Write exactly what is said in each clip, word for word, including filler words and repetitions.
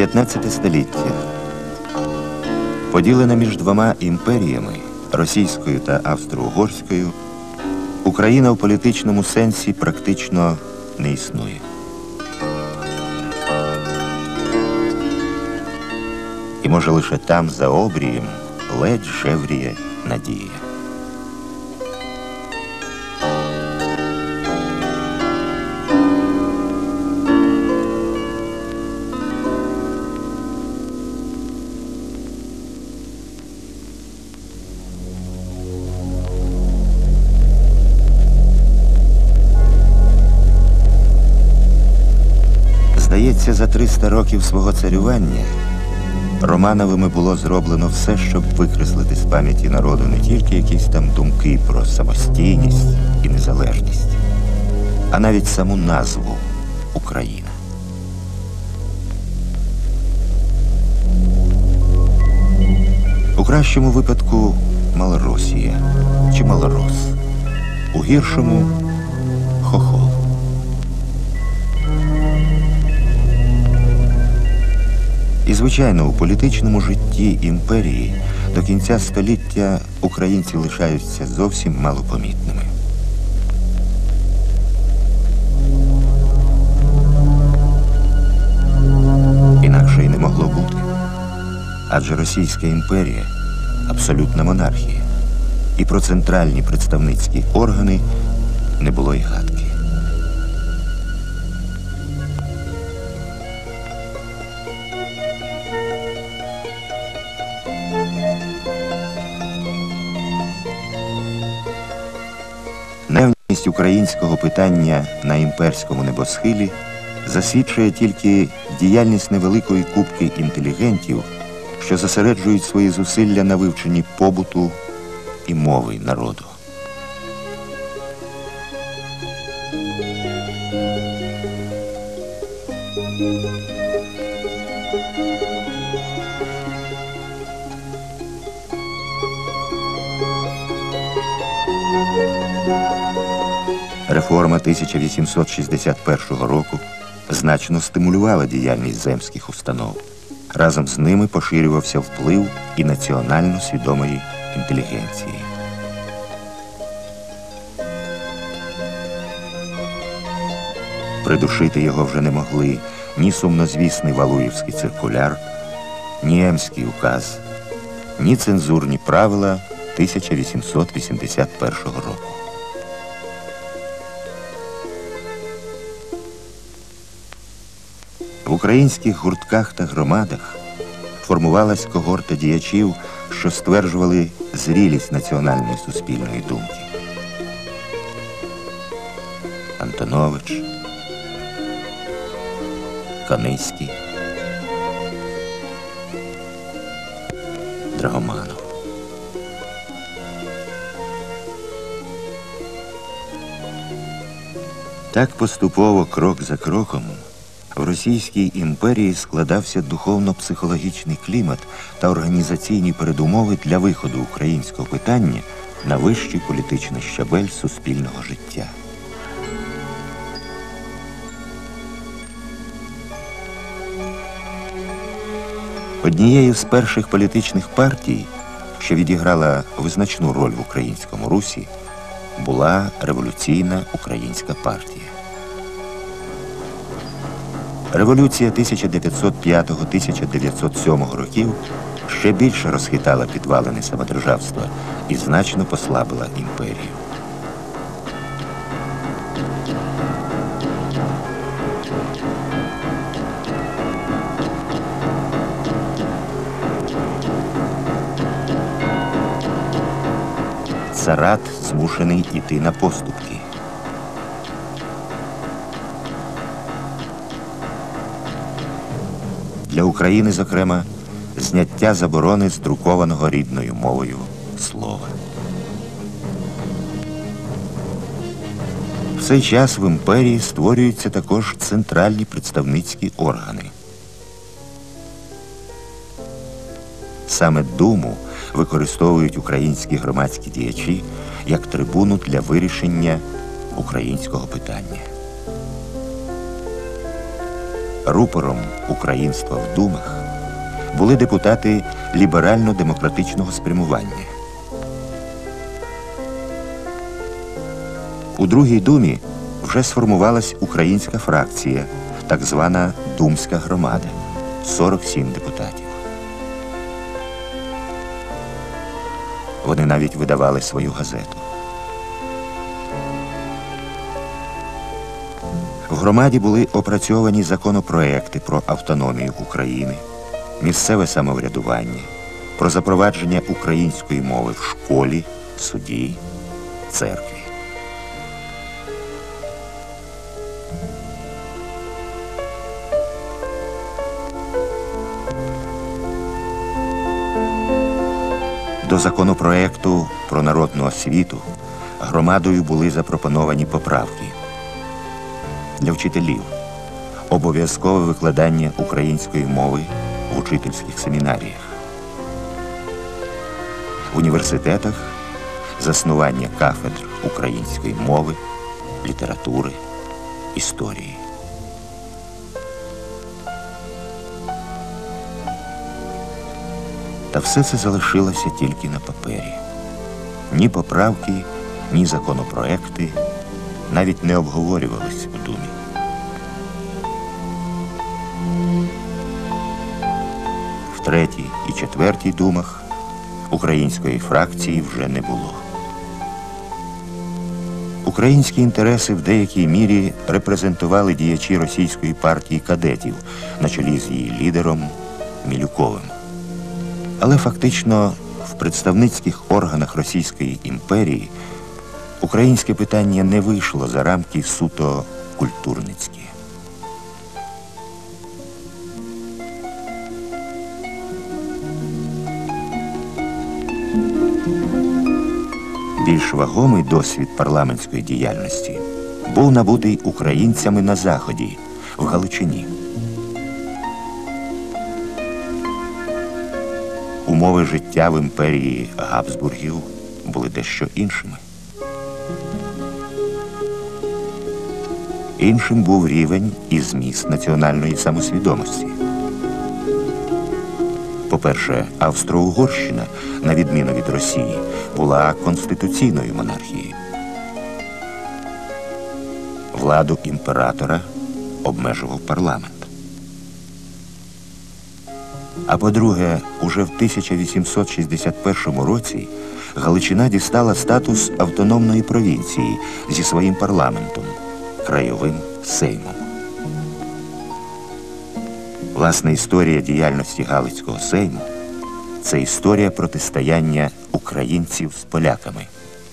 дев'ятнадцяте століття. Поділена між двома імперіями – російською та австро-угорською, Україна в політичному сенсі практично не існує. І може лише там, за обрієм, ледь жевріє надія. Здається, за триста років свого царювання Романовими було зроблено все, щоб викреслити з пам'яті народу не тільки якісь там думки про самостійність і незалежність, а навіть саму назву Україна. У кращому випадку Малоросія чи Малорос, у гіршому – Хохол. І, звичайно, у політичному житті імперії до кінця століття українці лишаються зовсім малопомітними. Інакше й не могло бути. Адже Російська імперія – абсолютна монархія. І про центральні представницькі органи не було й гадки. Наявність українського питання на імперському небосхилі засвідчує тільки діяльність невеликої купки інтелігентів, що зосереджують свої зусилля на вивченні побуту і мови народу. Реформа тисяча вісімсот шістдесят першого року значно стимулювала діяльність земських установ. Разом з ними поширювався вплив і національно свідомої інтелігенції. Придушити його вже не могли ні сумнозвісний Валуєвський циркуляр, ні Емський указ, ні цензурні правила тисяча вісімсот вісімдесят першого року. В українських гуртках та громадах формувалась когорта діячів, що стверджували зрілість національної суспільної думки. Антонович, Кониський, Драгоманов. Так поступово, крок за кроком, в Російській імперії складався духовно-психологічний клімат та організаційні передумови для виходу українського питання на вищий політичний щабель суспільного життя. Однією з перших політичних партій, що відіграла визначну роль в українському русі, була Революційна українська партія. Революція тисяча дев'ятсот п'ятого — тисяча дев'ятсот сьомого років ще більше розхитала підвалини самодержавства і значно послабила імперію. Царат змушений іти на поступки. Для України, зокрема, зняття заборони з друкованого рідною мовою слова. В цей час в імперії створюються також центральні представницькі органи. Саме Думу використовують українські громадські діячі як трибуну для вирішення українського питання. Рупором українства в думах були депутати ліберально-демократичного спрямування. У Другій думі вже сформувалась українська фракція, так звана Думська громада – сорок сім депутатів. Вони навіть видавали свою газету. В громаді були опрацьовані законопроекти про автономію України, місцеве самоврядування, про запровадження української мови в школі, суді, церкві. До законопроекту про народну освіту громадою були запропоновані поправки. Для вчителів обов'язкове викладання української мови в учительських семінаріях. В університетах заснування кафедр української мови, літератури, історії. Та все це залишилося тільки на папері. Ні поправки, ні законопроекти навіть не обговорювались у Думі. В третій і четвертій думах української фракції вже не було. Українські інтереси в деякій мірі репрезентували діячі російської партії кадетів на чолі з її лідером Мілюковим. Але фактично в представницьких органах Російської імперії українське питання не вийшло за рамки суто культурницькі. Більш вагомий досвід парламентської діяльності був набутий українцями на Заході, в Галичині. Умови життя в імперії Габсбургів були дещо іншими. Іншим був рівень і зміст національної самосвідомості. По-перше, Австро-Угорщина, на відміну від Росії, була конституційною монархією. Владу імператора обмежував парламент. А по-друге, уже в тисяча вісімсот шістдесят першому році Галичина дістала статус автономної провінції зі своїм парламентом – краєвим сеймом. Власне, історія діяльності Галицького сейму – це історія протистояння українців з поляками.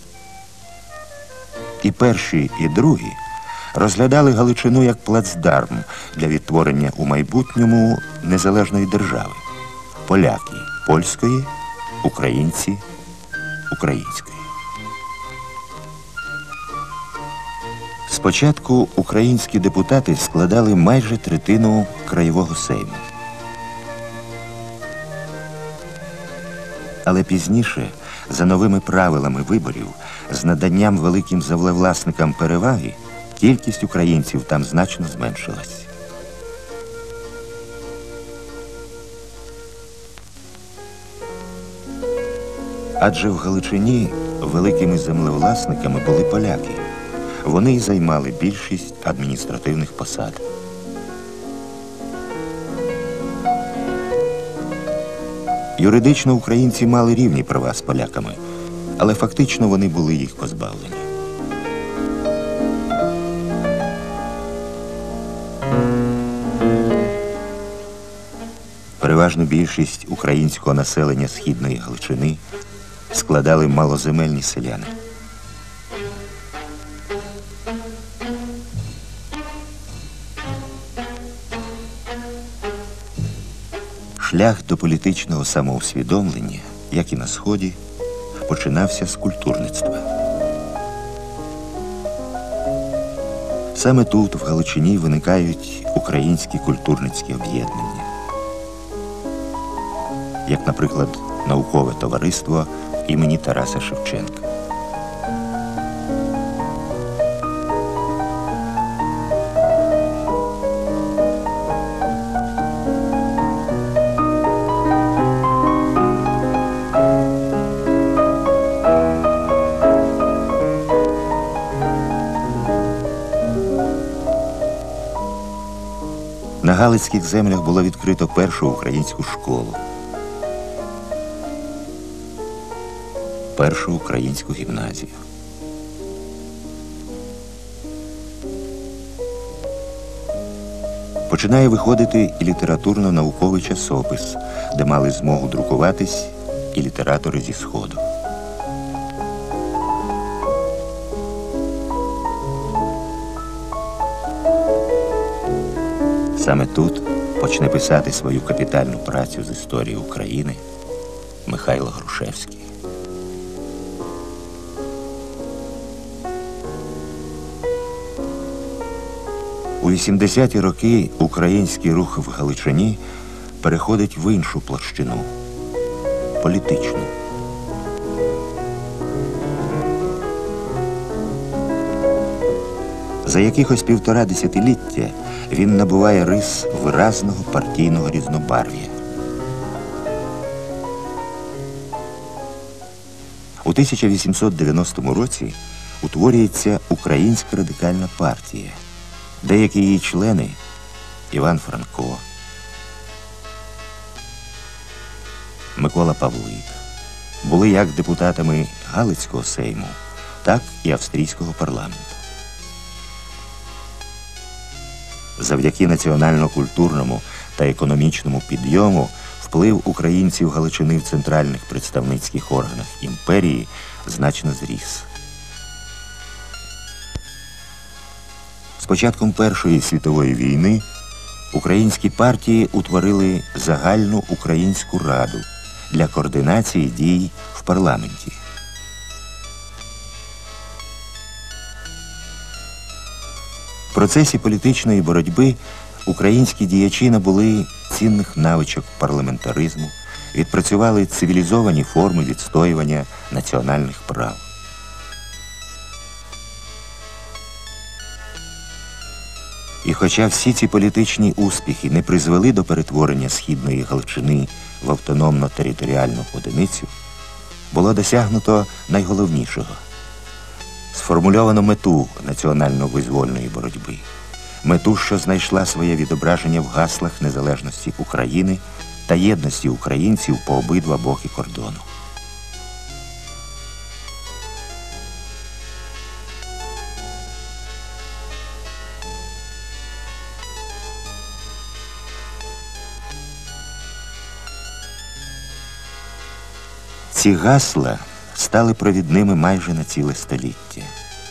І перші, і другі розглядали Галичину як плацдарм для відтворення у майбутньому незалежної держави. Поляки – польської, українці – української. Спочатку українські депутати складали майже третину краєвого сейму. Але пізніше, за новими правилами виборів, з наданням великим землевласникам переваги, кількість українців там значно зменшилась. Адже в Галичині великими землевласниками були поляки. Вони й займали більшість адміністративних посад. Юридично українці мали рівні права з поляками, але фактично вони були їх позбавлені. Переважну більшість українського населення Східної Галичини складали малоземельні селяни. Шлях до політичного самоусвідомлення, як і на Сході, починався з культурництва. Саме тут, в Галичині, виникають українські культурницькі об'єднання. Як, наприклад, наукове товариство імені Тараса Шевченка. На галицьких землях було відкрито першу українську школу, першу українську гімназію. Починає виходити і літературно-науковий часопис, де мали змогу друкуватись і літератори зі Сходу. Саме тут почне писати свою капітальну працю з історії України Михайло Грушевський. У вісімдесяті роки український рух в Галичині переходить в іншу площину – політичну. За якихось півтора десятиліття він набуває рис виразного партійного різнобарв'я. У тисяча вісімсот дев'яностому році утворюється Українська радикальна партія. Деякі її члени – Іван Франко, Микола Павлик – були як депутатами Галицького сейму, так і австрійського парламенту. Завдяки національно-культурному та економічному підйому вплив українців Галичини в центральних представницьких органах імперії значно зріс. З початком Першої світової війни українські партії утворили Загальну Українську Раду для координації дій в парламенті. В процесі політичної боротьби українські діячі набули цінних навичок парламентаризму, відпрацювали цивілізовані форми відстоювання національних прав. І хоча всі ці політичні успіхи не призвели до перетворення Східної Галичини в автономно-територіальну одиницю, було досягнуто найголовнішого – сформульовано мету національно-визвольної боротьби, мету, що знайшла своє відображення в гаслах незалежності України та єдності українців по обидва боки кордону. Ці гасла стали провідними майже на ціле століття.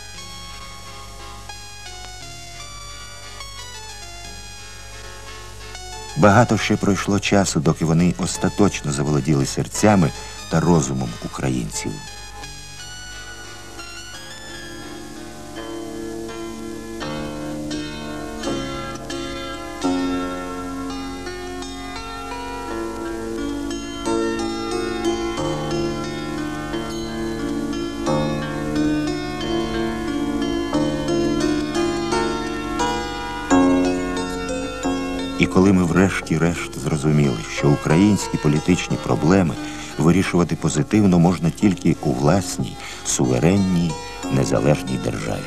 Багато ще пройшло часу, доки вони остаточно заволоділи серцями та розумом українців. І коли ми врешті-решт зрозуміли, що українські політичні проблеми вирішувати позитивно можна тільки у власній, суверенній, незалежній державі.